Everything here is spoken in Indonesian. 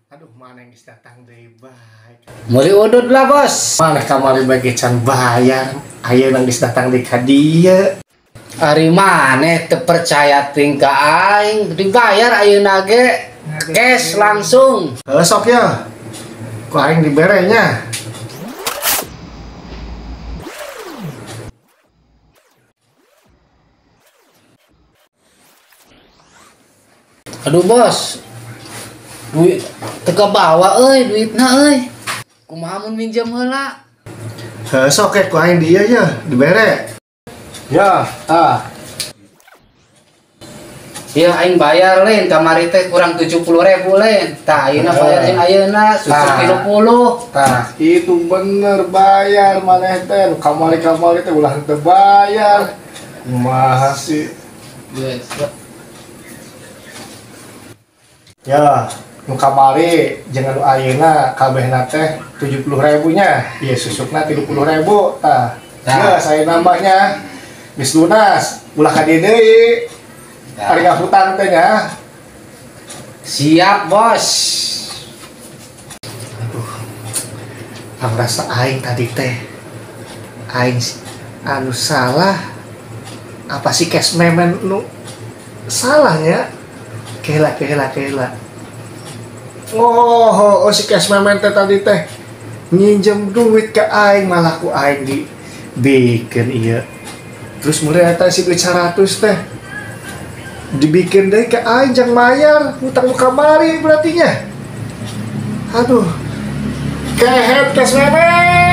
Aduh, mana yang datang dari baik. Mulai udut lah bos. Mana kamari bagi can bayar. Ayo nang datang di kadia. Ari mana terpercaya tingkah aing dibayar ayeuna nage cash langsung. Sok ya. Ku aing diberenya. Aduh bos, duit teka bawa duitna kumaha mun minjem heula. Sok ya ku aing dia ya dibere. Ya, ya aing bayar lain kamari teh kurang 70.000 lain. Tah ayeuna bayar jeung ayeuna susuk 30. Tah, itu bener bayar maneh teh kamari teh ulah teu bayar. Kumaha sih? Yes. Ya, nu kamari jeung anu ayeuna kabehna teh 70.000-nya. Ieu susukna 30.000. Tah. Ya, saya nambahnya geus lunas. Ulah ka dieu deui. Harga hutang teh nya. Siap, bos. Aduh. Rasa aing tadi teh. Aing anu salah. Apa sih cash payment nu salahnya? Kela. Oh, si cash payment teh tadi teh nginjem duit ke aing malah ku aing dibikin iya. Terus mulai eta si duit 100 teh dibikin deh ke aing jang mayar hutang kamari berarti nya. Aduh. Kehet cash payment.